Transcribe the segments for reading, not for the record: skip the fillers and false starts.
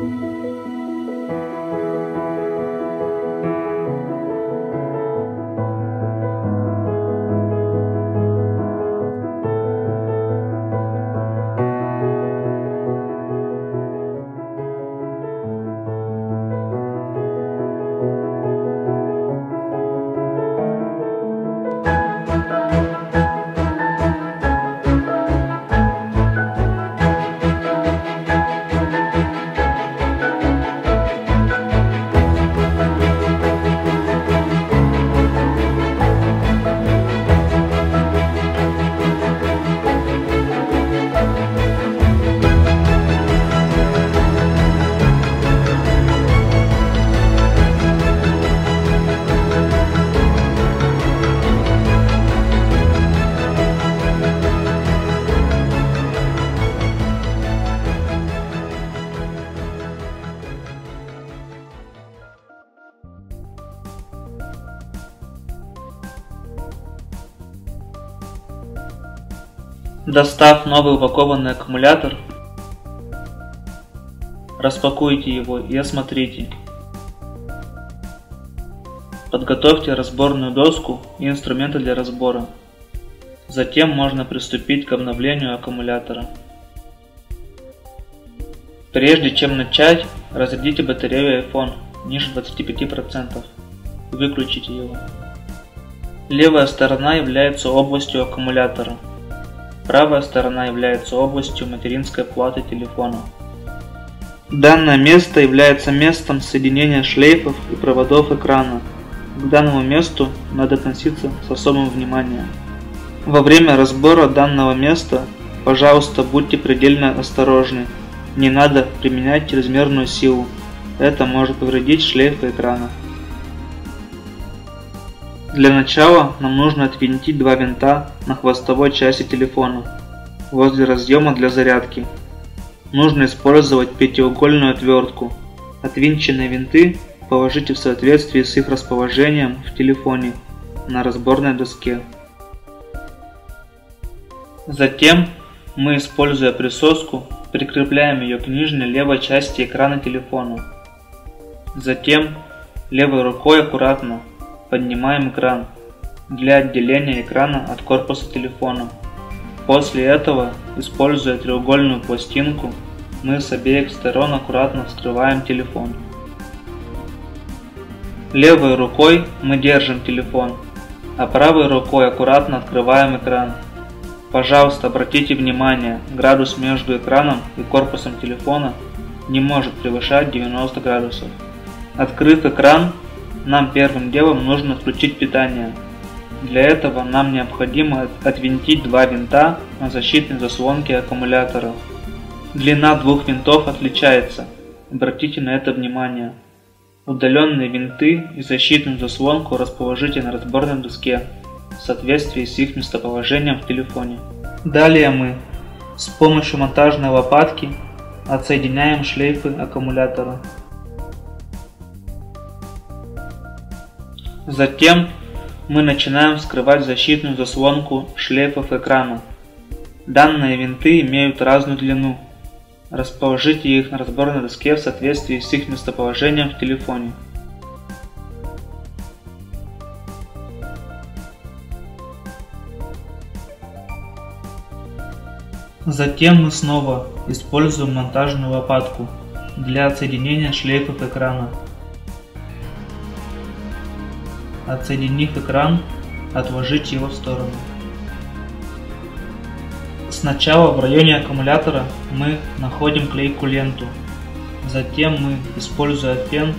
Достав новый упакованный аккумулятор, распакуйте его и осмотрите. Подготовьте разборную доску и инструменты для разбора. Затем можно приступить к обновлению аккумулятора. Прежде чем начать, разрядите батарею iPhone ниже 25% и выключите его. Левая сторона является областью аккумулятора. Правая сторона является областью материнской платы телефона. Данное место является местом соединения шлейфов и проводов экрана. К данному месту надо относиться с особым вниманием. Во время разбора данного места, пожалуйста, будьте предельно осторожны. Не надо применять чрезмерную силу. Это может повредить шлейфы экрана. Для начала нам нужно отвинтить два винта на хвостовой части телефона, возле разъема для зарядки. Нужно использовать пятиугольную отвертку. Отвинченные винты положите в соответствии с их расположением в телефоне на разборной доске. Затем мы, используя присоску, прикрепляем ее к нижней левой части экрана телефона. Затем левой рукой аккуратно поднимаем экран для отделения экрана от корпуса телефона. После этого, используя треугольную пластинку, мы с обеих сторон аккуратно вскрываем телефон. Левой рукой мы держим телефон, а правой рукой аккуратно открываем экран. Пожалуйста, обратите внимание, градус между экраном и корпусом телефона не может превышать 90 градусов. Открыв экран, нам первым делом нужно отключить питание. Для этого нам необходимо отвинтить два винта на защитной заслонке аккумулятора. Длина двух винтов отличается, обратите на это внимание. Удаленные винты и защитную заслонку расположите на разборной доске в соответствии с их местоположением в телефоне. Далее мы с помощью монтажной лопатки отсоединяем шлейфы аккумулятора. Затем мы начинаем вскрывать защитную заслонку шлейфов экрана. Данные винты имеют разную длину. Расположите их на разборной доске в соответствии с их местоположением в телефоне. Затем мы снова используем монтажную лопатку для отсоединения шлейфов экрана. Отсоединив экран, отложите его в сторону. Сначала в районе аккумулятора мы находим клейкую ленту. Затем мы, используя фен,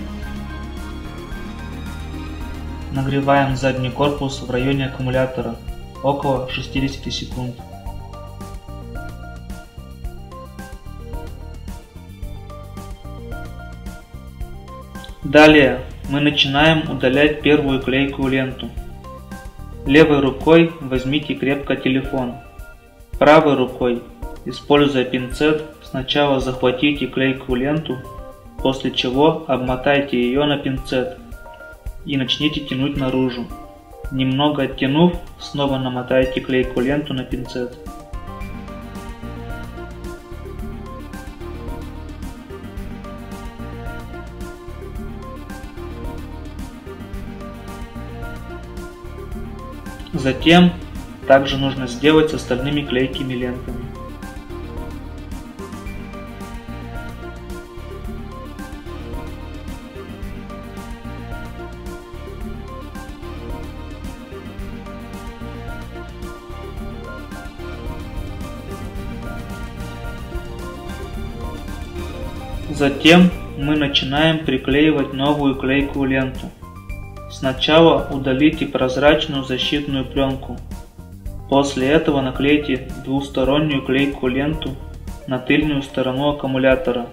нагреваем задний корпус в районе аккумулятора около 60 секунд. Далее мы начинаем удалять первую клейкую ленту. Левой рукой возьмите крепко телефон. Правой рукой, используя пинцет, сначала захватите клейкую ленту, после чего обмотайте ее на пинцет и начните тянуть наружу. Немного оттянув, снова намотайте клейкую ленту на пинцет. Затем также нужно сделать с остальными клейкими лентами. Затем мы начинаем приклеивать новую клейкую ленту. Сначала удалите прозрачную защитную пленку. После этого наклейте двустороннюю клейкую ленту на тыльную сторону аккумулятора.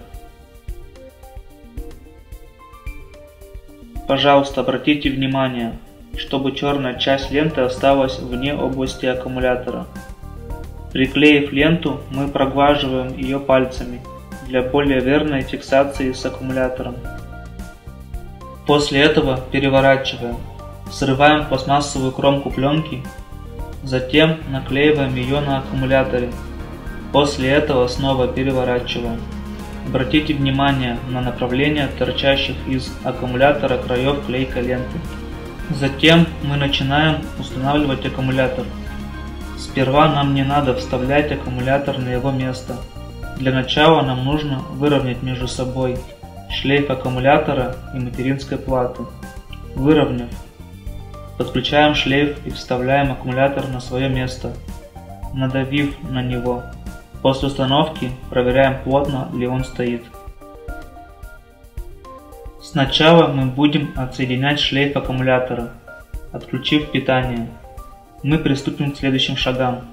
Пожалуйста, обратите внимание, чтобы черная часть ленты осталась вне области аккумулятора. Приклеив ленту, мы проглаживаем ее пальцами для более верной фиксации с аккумулятором. После этого переворачиваем, срываем пластмассовую кромку пленки, затем наклеиваем ее на аккумуляторе. После этого снова переворачиваем. Обратите внимание на направление торчащих из аккумулятора краев клейкой ленты. Затем мы начинаем устанавливать аккумулятор. Сперва нам не надо вставлять аккумулятор на его место. Для начала нам нужно выровнять между собой шлейф аккумулятора и материнской платы. Выровняв, подключаем шлейф и вставляем аккумулятор на свое место, надавив на него. После установки проверяем, плотно ли он стоит. Сначала мы будем отсоединять шлейф аккумулятора, отключив питание. Мы приступим к следующим шагам.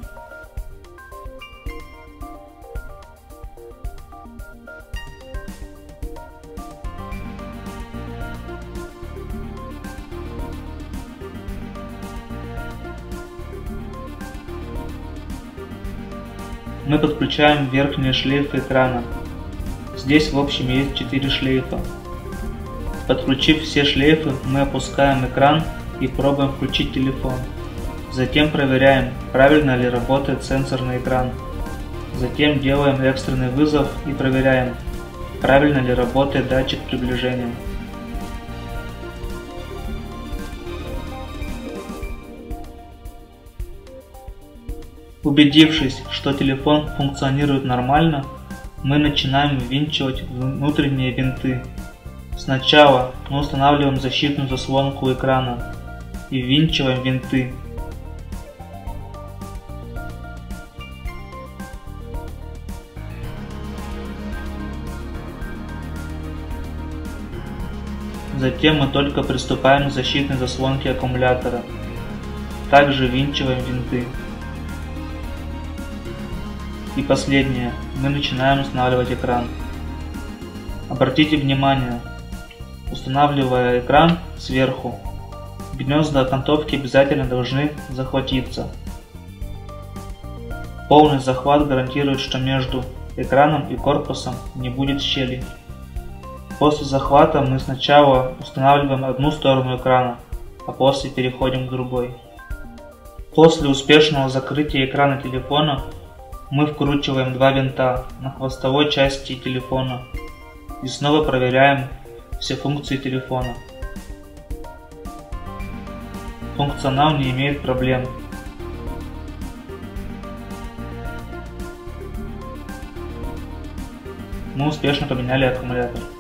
Мы подключаем верхние шлейфы экрана. Здесь в общем есть 4 шлейфа. Подключив все шлейфы, мы опускаем экран и пробуем включить телефон. Затем проверяем, правильно ли работает сенсорный экран. Затем делаем экстренный вызов и проверяем, правильно ли работает датчик приближения. Убедившись, что телефон функционирует нормально, мы начинаем ввинчивать внутренние винты. Сначала мы устанавливаем защитную заслонку экрана и ввинчиваем винты. Затем мы только приступаем к защитной заслонке аккумулятора. Также ввинчиваем винты. И последнее, мы начинаем устанавливать экран. Обратите внимание, устанавливая экран сверху, гнезда окантовки обязательно должны захватиться. Полный захват гарантирует, что между экраном и корпусом не будет щели. После захвата мы сначала устанавливаем одну сторону экрана, а после переходим к другой. После успешного закрытия экрана телефона мы вкручиваем 2 винта на хвостовой части телефона и снова проверяем все функции телефона. Функционал не имеет проблем. Мы успешно поменяли аккумулятор.